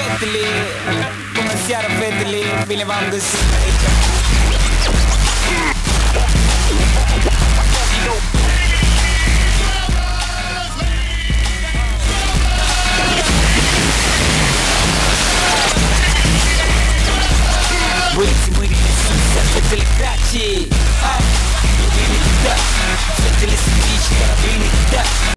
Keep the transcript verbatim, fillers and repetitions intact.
fetele, bună seara fetele, bine v-am găsit aici. Băieții mâinile sus, fetele crace. Fetele sunt mici, dar bine, da.